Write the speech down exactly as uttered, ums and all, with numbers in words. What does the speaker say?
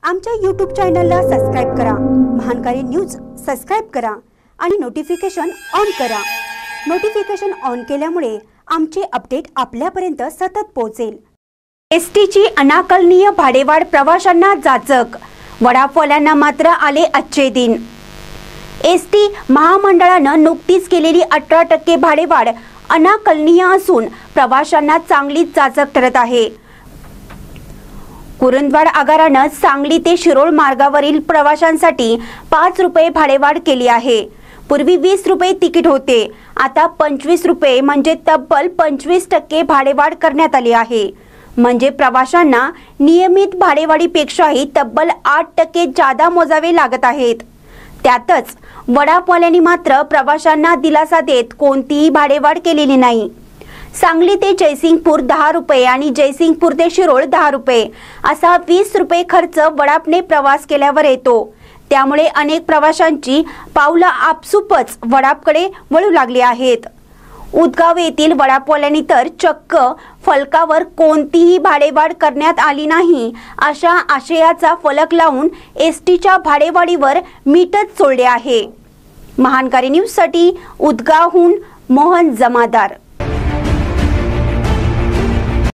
आमच्या यूट्यूब चॅनलला सबस्क्राइब करा, महानकारी न्यूज सबस्क्राइब करा आणि नोटिफिकेशन ऑन करा। नोटिफिकेशन ऑन केल्यामुळे आमचे अपडेट आपल्यापर्यंत सतत पोहोचेल। एसटीची अनाकलनीय भाडेवाढ प्रवाशांना जाचक, वडापवाल्यांना मात्र आले अच्छे दिन। एसटी महामंडळानं नुकतीच केलेली अठरा टक्के भाडेवाढ अनाकलनीय असून प्रवाशांना चांगलीच जाचक ठरत आहे। कुरुंदवाड आगारानं सांगली ते शिरोळ मार्गावरील प्रवाशांसाठी पाच रुपये भाडेवाढ केली आहे। पूर्वी वीस रुपये तिकीट होते, आता पंचवीस रुपये म्हणजे तब्बल पंचवीस टक्के भाडेवाढ करण्यात आली आहे। म्हणजे प्रवाशांना नियमित भाडेवाढीपेक्षाही तब्बल आठ टक्के जादा मोजावे लागत आहेत। त्यातच वडापवाल्यांनी मात्र प्रवाशांना दिलासा देत कोणतीही भाडेवाढ केलेली नाही। सांगली ते जयसिंगपूर दहा रुपये आणि जयसिंगपूर ते शिरोळ दहा रुपये असा वीस रुपये खर्च वडापने प्रवास केल्यावर येतो। त्यामुळे अनेक प्रवाशांची पावलं आपसुपच वडापकडे वळू लागली आहेत। उदगाव येथील वडापवाल्यांनी तर चक्क फलकावर कोणतीही भाडेवाढ करण्यात आली नाही अशा आशयाचा फलक लावून एसटीच्या भाडेवाढीवर मीटच सोडले आहे। महानकारी न्यूज साठी उदगावहून मोहन जमादार।